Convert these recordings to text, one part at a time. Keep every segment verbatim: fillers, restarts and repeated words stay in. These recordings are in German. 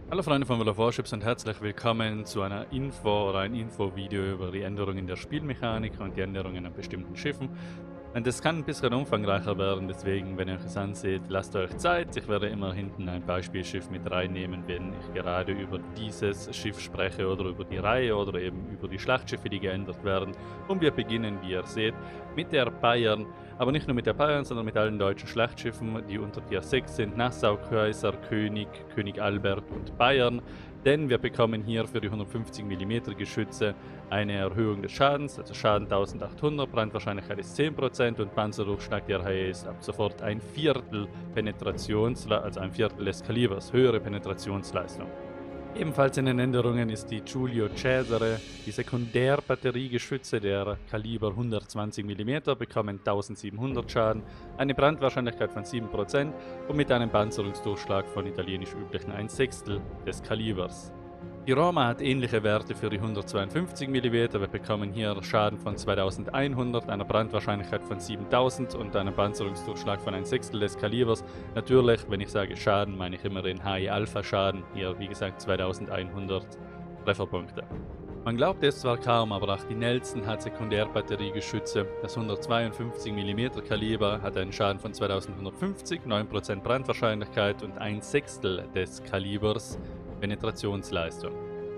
Hallo Freunde von World of Warships und herzlich willkommen zu einer Info oder ein Info-Video über die Änderungen der Spielmechanik und die Änderungen an bestimmten Schiffen. Und das kann ein bisschen umfangreicher werden, deswegen, wenn ihr euch das anseht, lasst euch Zeit. Ich werde immer hinten ein Beispielschiff mit reinnehmen, wenn ich gerade über dieses Schiff spreche oder über die Reihe oder eben über die Schlachtschiffe, die geändert werden. Und wir beginnen, wie ihr seht, mit der Bayern, aber nicht nur mit der Bayern, sondern mit allen deutschen Schlachtschiffen, die unter Tier sechs sind: Nassau, Kaiser, König, König Albert und Bayern. Denn wir bekommen hier für die hundertfünfzig Millimeter Geschütze eine Erhöhung des Schadens, also Schaden eintausendachthundert, Brandwahrscheinlichkeit ist zehn Prozent und Panzerdurchschlag der Haie ist ab sofort ein Viertel Penetrationsleistung, also ein Viertel des Kalibers, höhere Penetrationsleistung. Ebenfalls in den Änderungen ist die Giulio Cesare. Die Sekundärbatteriegeschütze der Kaliber hundertzwanzig Millimeter bekommen eintausendsiebenhundert Schaden, eine Brandwahrscheinlichkeit von sieben Prozent und mit einem Panzerungsdurchschlag von italienisch üblichen ein Sechstel des Kalibers. Die Roma hat ähnliche Werte für die hundertzweiundfünfzig Millimeter. Wir bekommen hier Schaden von zweitausendeinhundert, einer Brandwahrscheinlichkeit von siebentausend und einem Panzerungsdurchschlag von ein Sechstel des Kalibers. Natürlich, wenn ich sage Schaden, meine ich immer den H E Alpha Schaden. Hier, wie gesagt, zweitausendeinhundert Trefferpunkte. Man glaubt es zwar kaum, aber auch die Nelson hat Sekundärbatteriegeschütze. Das hundertzweiundfünfzig Millimeter Kaliber hat einen Schaden von zweitausendhundertfünfzig, neun Prozent Brandwahrscheinlichkeit und ein Sechstel des Kalibers Penetrationsleistung.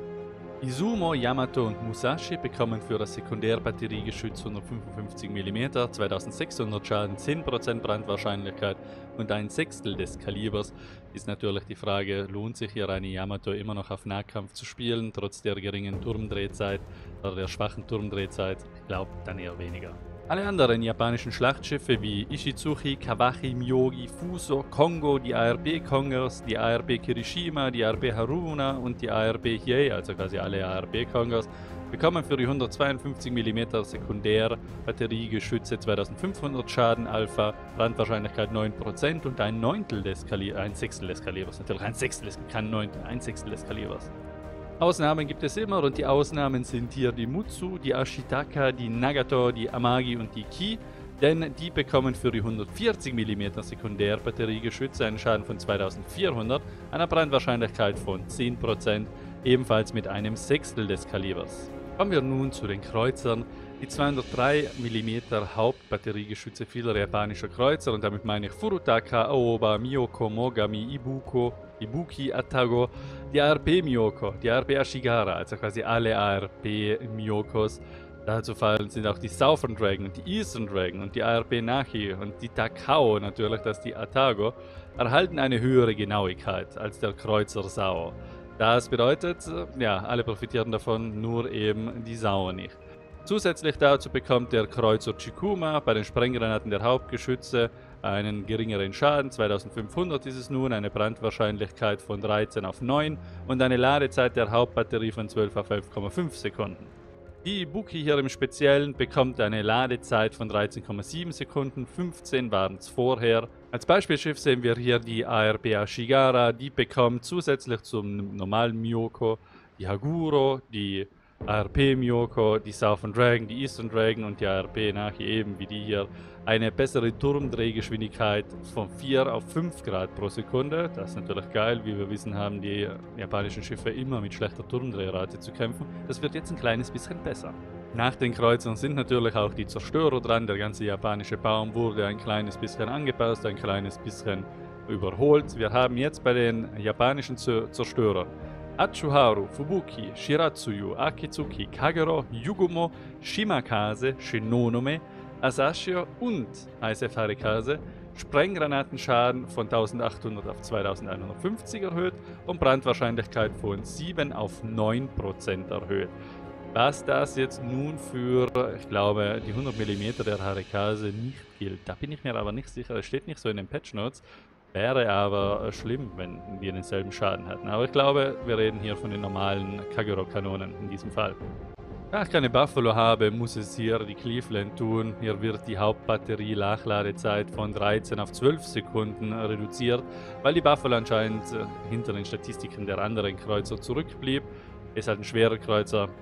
Die Sumo, Yamato und Musashi bekommen für das Sekundärbatteriegeschütz hundertfünfundfünfzig Millimeter, zweitausendsechshundert Schaden, zehn Prozent Brandwahrscheinlichkeit und ein Sechstel des Kalibers. Ist natürlich die Frage, lohnt sich hier eine Yamato immer noch auf Nahkampf zu spielen, trotz der geringen Turmdrehzeit oder der schwachen Turmdrehzeit? Ich glaube, dann eher weniger. Alle anderen japanischen Schlachtschiffe wie Ishizuchi, Kawachi, Myogi, Fuso, Kongo, die A R B Kongers, die A R B Kirishima, die A R B Haruna und die A R B Hiei, also quasi alle A R B Kongers, bekommen für die hundertzweiundfünfzig Millimeter Sekundärbatteriegeschütze zweitausendfünfhundert Schaden, Alpha, Brandwahrscheinlichkeit neun Prozent und ein Neuntel des Kalibers, ein Sechstel des Kalibers, natürlich ein Sechstel, es gibt kein Neuntel, ein Sechstel des Kalibers. Ausnahmen gibt es immer und die Ausnahmen sind hier die Mutsu, die Ashitaka, die Nagato, die Amagi und die Ki, denn die bekommen für die hundertvierzig Millimeter Sekundärbatteriegeschütze einen Schaden von zweitausendvierhundert, einer Brandwahrscheinlichkeit von zehn Prozent, ebenfalls mit einem Sechstel des Kalibers. Kommen wir nun zu den Kreuzern. Die zweihundertdrei Millimeter Hauptbatteriegeschütze vieler japanischer Kreuzer, und damit meine ich Furutaka, Aoba, Miyoko, Mogami, Ibuko, Ibuki, Atago, die A R B Miyoko, die A R B Ashigara, also quasi alle A R B Miyokos. Dazu fallen sind auch die Southern Dragon und die Eastern Dragon und die A R B Nachi und die Takao, natürlich, das ist die Atago, erhalten eine höhere Genauigkeit als der Kreuzer Sao. Das bedeutet, ja, alle profitieren davon, nur eben die Sao nicht. Zusätzlich dazu bekommt der Kreuzer Chikuma bei den Sprenggranaten der Hauptgeschütze einen geringeren Schaden, zweitausendfünfhundert ist es nun, eine Brandwahrscheinlichkeit von dreizehn auf neun und eine Ladezeit der Hauptbatterie von zwölf auf elf Komma fünf Sekunden. Die Ibuki hier im Speziellen bekommt eine Ladezeit von dreizehn Komma sieben Sekunden, fünfzehn waren es vorher. Als Beispielschiff sehen wir hier die A R B Ashigara, die bekommt zusätzlich zum normalen Miyoko die Haguro, die A R P Miyoko, die Southern Dragon, die Eastern Dragon und die A R B Nachi, eben wie die hier, eine bessere Turmdrehgeschwindigkeit von vier auf fünf Grad pro Sekunde. Das ist natürlich geil, wie wir wissen, haben die japanischen Schiffe immer mit schlechter Turmdrehrate zu kämpfen. Das wird jetzt ein kleines bisschen besser. Nach den Kreuzern sind natürlich auch die Zerstörer dran. Der ganze japanische Baum wurde ein kleines bisschen angepasst, ein kleines bisschen überholt. Wir haben jetzt bei den japanischen Zerstörern Achuharu, Fubuki, Shiratsuyu, Akitsuki, Kagero, Yugumo, Shimakaze, Shinonome, Asashio und I S F Harikase Sprenggranatenschaden von eintausendachthundert auf zweitausendeinhundertfünfzig erhöht und Brandwahrscheinlichkeit von sieben auf neun Prozent erhöht. Was das jetzt nun für, ich glaube, die hundert Millimeter der Harikase nicht gilt, da bin ich mir aber nicht sicher, das steht nicht so in den Patch Notes. Wäre aber schlimm, wenn wir denselben Schaden hatten. Aber ich glaube, wir reden hier von den normalen Kagero-Kanonen in diesem Fall. Da ich keine Buffalo habe, muss es hier die Cleveland tun. Hier wird die Hauptbatterie-Nachladezeit von dreizehn auf zwölf Sekunden reduziert, weil die Buffalo anscheinend hinter den Statistiken der anderen Kreuzer zurückblieb. Ist halt ein schwerer Kreuzer.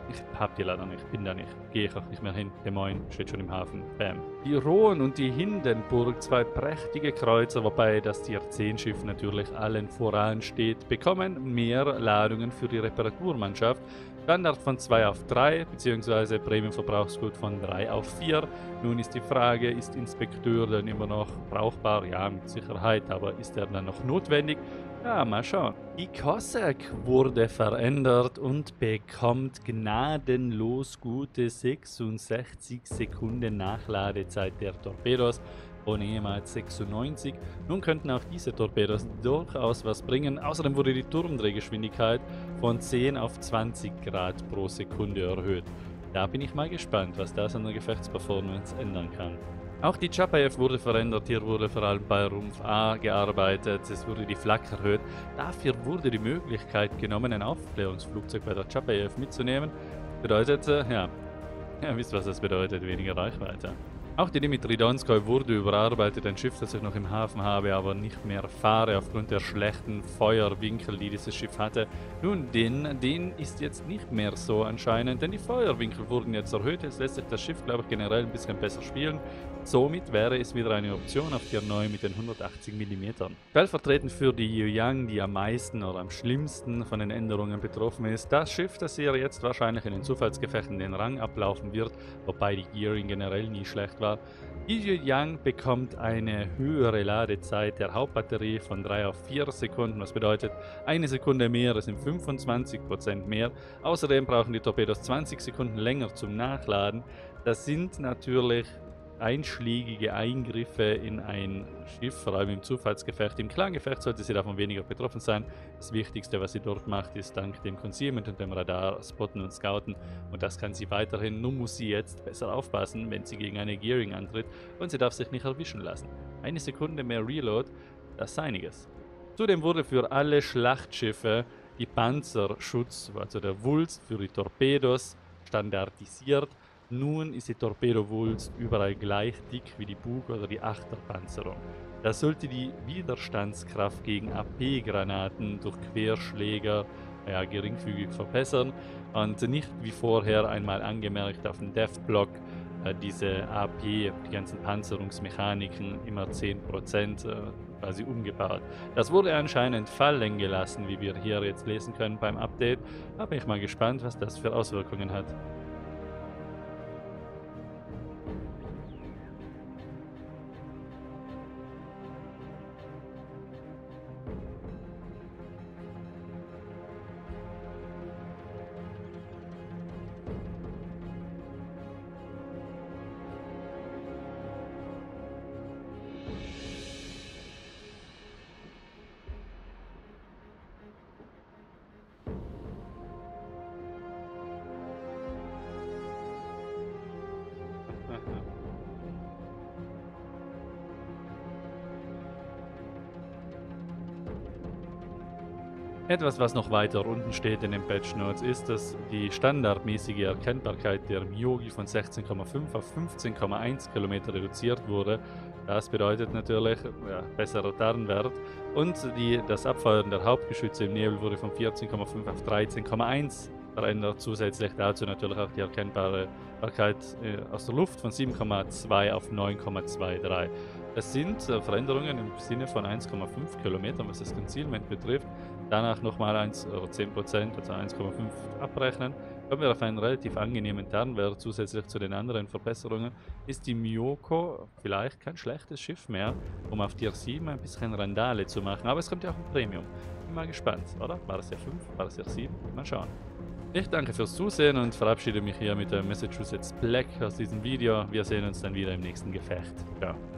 Ich hab die leider nicht, bin da nicht. Gehe ich auch nicht mehr hin. Des Moines steht schon im Hafen. Bam. Die Rhone und die Hindenburg, zwei prächtige Kreuzer, wobei das Tier zehn Schiff natürlich allen voran steht, bekommen mehr Ladungen für die Reparaturmannschaft. Standard von zwei auf drei, beziehungsweise Premium-Verbrauchsgut von drei auf vier. Nun ist die Frage, ist Inspekteur dann immer noch brauchbar? Ja, mit Sicherheit, aber ist er dann noch notwendig? Ja, mal schauen. Die Cossack wurde verändert und bekommt gnadenlos gute sechsundsechzig Sekunden Nachladezeit der Torpedos von ehemals sechsundneunzig. Nun könnten auch diese Torpedos durchaus was bringen. Außerdem wurde die Turmdrehgeschwindigkeit von zehn auf zwanzig Grad pro Sekunde erhöht. Da bin ich mal gespannt, was das an der Gefechtsperformance ändern kann. Auch die Chapayev wurde verändert, hier wurde vor allem bei Rumpf A gearbeitet, es wurde die Flak erhöht. Dafür wurde die Möglichkeit genommen, ein Aufklärungsflugzeug bei der Chapayev mitzunehmen. Bedeutet, äh, ja, ihr wisst, was das bedeutet, weniger Reichweite. Auch die Dimitri Donskoi wurde überarbeitet, ein Schiff, das ich noch im Hafen habe, aber nicht mehr fahre aufgrund der schlechten Feuerwinkel, die dieses Schiff hatte. Nun, den, den ist jetzt nicht mehr so anscheinend, denn die Feuerwinkel wurden jetzt erhöht. Jetzt lässt sich das Schiff, glaube ich, generell ein bisschen besser spielen. Somit wäre es wieder eine Option auf Tier neun mit den hundertachtzig Millimeter. Stellvertretend für die Yueyang, die am meisten oder am schlimmsten von den Änderungen betroffen ist, das Schiff, das ihr jetzt wahrscheinlich in den Zufallsgefechten den Rang ablaufen wird, wobei die Gearing generell nie schlecht war. Die Yueyang bekommt eine höhere Ladezeit der Hauptbatterie von drei auf vier Sekunden, was bedeutet, eine Sekunde mehr, das sind fünfundzwanzig Prozent mehr. Außerdem brauchen die Torpedos zwanzig Sekunden länger zum Nachladen. Das sind natürlich einschlägige Eingriffe in ein Schiff, vor allem im Zufallsgefecht. Im Klangefecht sollte sie davon weniger betroffen sein. Das Wichtigste, was sie dort macht, ist dank dem Concealment und dem Radar spotten und scouten. Und das kann sie weiterhin, nur muss sie jetzt besser aufpassen, wenn sie gegen eine Gearing antritt. Und sie darf sich nicht erwischen lassen. Eine Sekunde mehr Reload, das ist einiges. Zudem wurde für alle Schlachtschiffe die Panzerschutz, also der Wulst für die Torpedos, standardisiert. Nun ist die Torpedowulst überall gleich dick wie die Bug- oder die Achterpanzerung. Das sollte die Widerstandskraft gegen A P-Granaten durch Querschläger ja, geringfügig verbessern und nicht wie vorher einmal angemerkt auf dem Dev-Block äh, diese A P, die ganzen Panzerungsmechaniken immer zehn Prozent äh, quasi umgebaut. Das wurde anscheinend fallen gelassen, wie wir hier jetzt lesen können beim Update. Da bin ich mal gespannt, was das für Auswirkungen hat. Etwas, was noch weiter unten steht in den Patch Notes, ist, dass die standardmäßige Erkennbarkeit der Myogi von sechzehn Komma fünf auf fünfzehn Komma eins Kilometer reduziert wurde. Das bedeutet natürlich ja, besserer Tarnwert. Und die, das Abfeuern der Hauptgeschütze im Nebel wurde von vierzehn Komma fünf auf dreizehn Komma eins verändert. Zusätzlich dazu natürlich auch die Erkennbarkeit äh, aus der Luft von sieben Komma zwei auf neun Komma dreiundzwanzig. Das sind äh, Veränderungen im Sinne von eins Komma fünf Kilometern, was das Concealment betrifft. Danach nochmal eins oder zehn Prozent, also eins Komma fünf abrechnen. Kommen wir auf einen relativ angenehmen Tarnwert. Zusätzlich zu den anderen Verbesserungen ist die Myoko vielleicht kein schlechtes Schiff mehr, um auf Tier sieben ein bisschen Randale zu machen. Aber es kommt ja auch ein Premium. Bin mal gespannt, oder? War es Tier fünf? War es Tier sieben? Mal schauen. Ich danke fürs Zusehen und verabschiede mich hier mit der Massachusetts Black aus diesem Video. Wir sehen uns dann wieder im nächsten Gefecht. Ciao.